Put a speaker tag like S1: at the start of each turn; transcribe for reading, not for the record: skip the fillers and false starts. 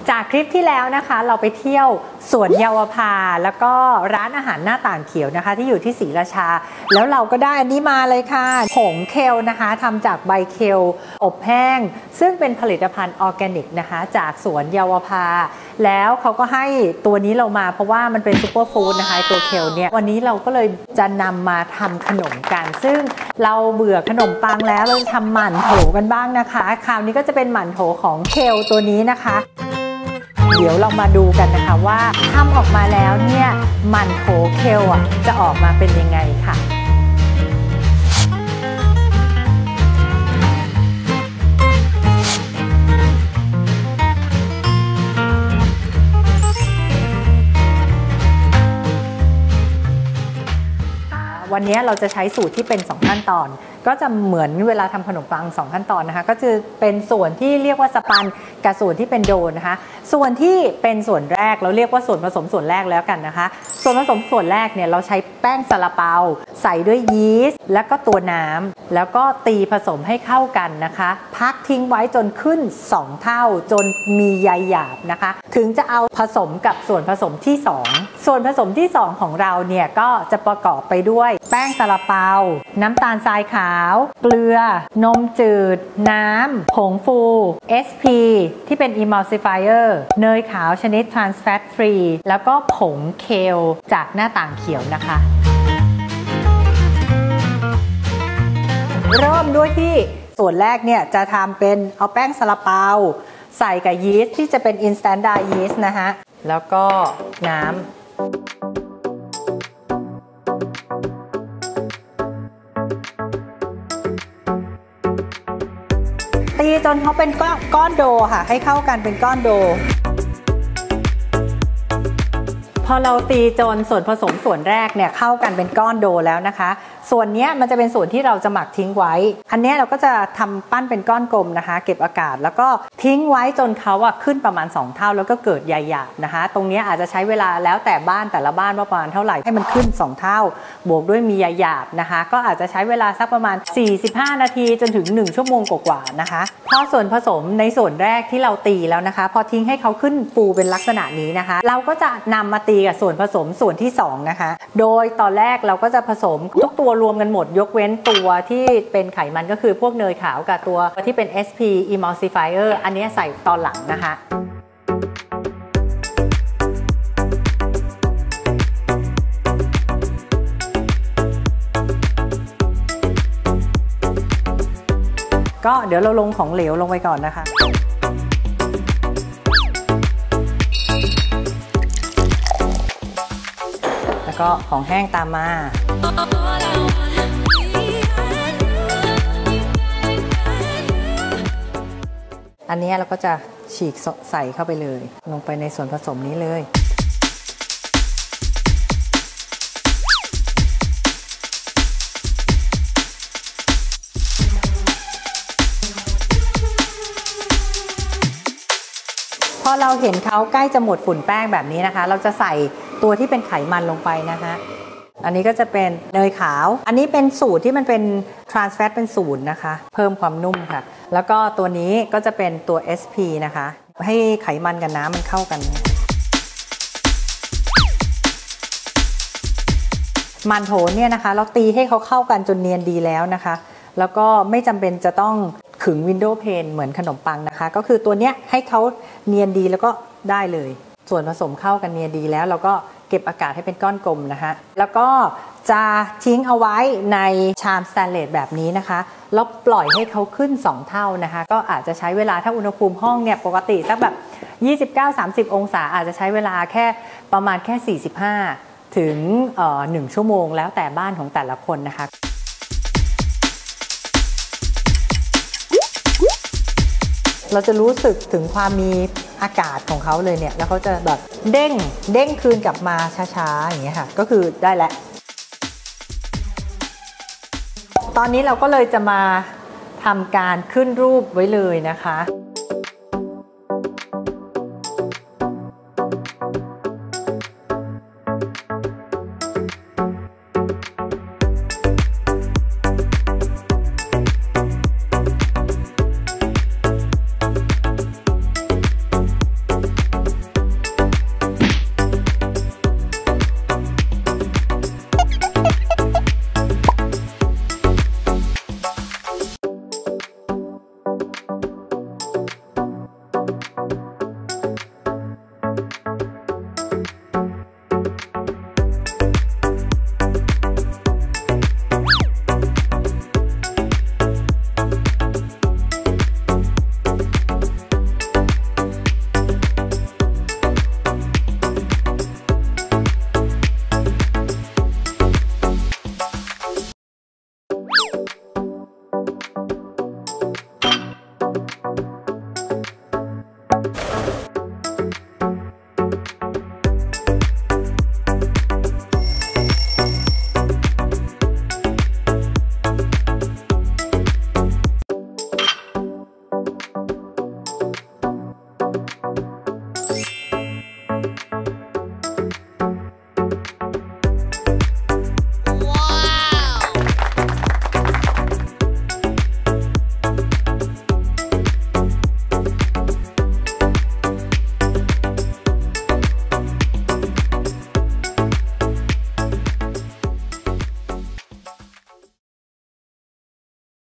S1: จากคลิปที่แล้วนะคะเราไปเที่ยวสวนเยาวภาแล้วก็ร้านอาหารหน้าต่างเขียวนะคะที่อยู่ที่ศรีราชาแล้วเราก็ได้อันนี้มาเลยค่ะผงเคลนะคะทำจากใบเคลอบแห้งซึ่งเป็นผลิตภัณฑ์ออร์แกนิกนะคะจากสวนเยาวภาแล้วเขาก็ให้ตัวนี้เรามาเพราะว่ามันเป็นซุปเปอร์ฟู้ดนะคะตัวเคลเนี่ยวันนี้เราก็เลยจะนำมาทำขนมกันซึ่งเราเบื่อขนมปังแล้วเราทำหมั่นโถกันบ้างนะคะคราวนี้ก็จะเป็นหมั่นโถของเคลตัวนี้นะคะเดี๋ยวเรามาดูกันนะคะว่าทำออกมาแล้วเนี่ยหมั่นโถเคลจะออกมาเป็นยังไงค่ะวันนี้เราจะใช้สูตรที่เป็น2ขั้นตอนก็จะเหมือนเวลาทำขนมปัง2ขั้นตอนนะคะก็จะเป็นส่วนที่เรียกว่าสปันกับส่วนที่เป็นโดนะคะส่วนที่เป็นส่วนแรกเราเรียกว่าส่วนผสมส่วนแรกแล้วกันนะคะส่วนผสมส่วนแรกเนี่ยเราใช้แป้งซาลาเปาใส่ด้วยยีสต์แล้วก็ตัวน้ำแล้วก็ตีผสมให้เข้ากันนะคะพักทิ้งไว้จนขึ้น2เท่าจนมีใยหยาบนะคะถึงจะเอาผสมกับส่วนผสมที่2ส่วนผสมที่2ของเราเนี่ยก็จะประกอบไปด้วยแป้งซาลาเปาน้ำตาลทรายขาวเกลือนมจืดน้ำผงฟู SP ที่เป็น emulsifier เนยขาวชนิด trans fat free แล้วก็ผงเคลจากหน้าต่างเขียวนะคะเริ่มด้วยที่ส่วนแรกเนี่ยจะทำเป็นเอาแป้งซาลาเปาใส่กับยีสต์ที่จะเป็น instant dry yeast นะคะแล้วก็น้ำตีจนเขาเป็นก้อนโดค่ะให้เข้ากันเป็นก้อนโดพอเราตีจนส่วนผสมส่วนแรกเนี่ยเข้ากันเป็นก้อนโดแล้วนะคะส่วนนี้มันจะเป็นส่วนที่เราจะหมักทิ้งไว้อันนี้เราก็จะทำปั้นเป็นก้อนกลมนะคะเก็บอากาศแล้วก็ทิ้งไว้จนเขาขึ้นประมาณ2เท่าแล้วก็เกิดใยหยาบนะคะตรงนี้อาจจะใช้เวลาแล้วแต่บ้านแต่ละบ้านว่าประมาณเท่าไหร่ให้มันขึ้น2เท่าบวกด้วยมีใยหยาบนะคะก็อาจจะใช้เวลาสักประมาณ45นาทีจนถึง1ชั่วโมงกว่าๆนะคะพอส่วนผสมในส่วนแรกที่เราตีแล้วนะคะพอทิ้งให้เขาขึ้นฟูเป็นลักษณะนี้นะคะเราก็จะนำมาตีกับส่วนผสมส่วนที่2นะคะโดยตอนแรกเราก็จะผสมทุกตัวรวมกันหมดยกเว้นตัวที่เป็นไขมันก็คือพวกเนยขาวกับตัวที่เป็น SP emulsifier อันนี้ใส่ตอนหลังนะคะก็เดี๋ยวเราลงของเหลวลงไปก่อนนะคะแล้วก็ของแห้งตามมาอันนี้เราก็จะฉีกใส่เข้าไปเลยลงไปในส่วนผสมนี้เลยพอเราเห็นเขาใกล้จะหมดฝุ่นแป้งแบบนี้นะคะเราจะใส่ตัวที่เป็นไขมันลงไปนะคะอันนี้ก็จะเป็นเนยขาวอันนี้เป็นสูตรที่มันเป็น trans fat เป็น0นะคะเพิ่มความนุ่มค่ะแล้วก็ตัวนี้ก็จะเป็นตัว SP นะคะให้ไขมันกับน้ำมันเข้ากันมันโถเนี่ยนะคะเราตีให้เขาเข้ากันจนเนียนดีแล้วนะคะแล้วก็ไม่จำเป็นจะต้องขึงวินโดว์เพนเหมือนขนมปังนะคะก็คือตัวเนี้ยให้เขาเนียนดีแล้วก็ได้เลยส่วนผสมเข้ากันเนียนดีแล้วเราก็เก็บอากาศให้เป็นก้อนกลมนะคะแล้วก็จะทิ้งเอาไว้ในชามสแตนเลสแบบนี้นะคะแล้วปล่อยให้เขาขึ้น2เท่านะคะก็อาจจะใช้เวลาถ้าอุณหภูมิห้องเนี่ยปกติสักแบบ29-30องศาอาจจะใช้เวลาแค่ประมาณแค่45ถึง1ชั่วโมงแล้วแต่บ้านของแต่ละคนนะคะเราจะรู้สึกถึงความมีอากาศของเขาเลยเนี่ยแล้วเขาจะแบบเด้งคืนกลับมาช้าๆอย่างเงี้ยค่ะก็คือได้แล้วตอนนี้เราก็เลยจะมาทำการขึ้นรูปไว้เลยนะคะ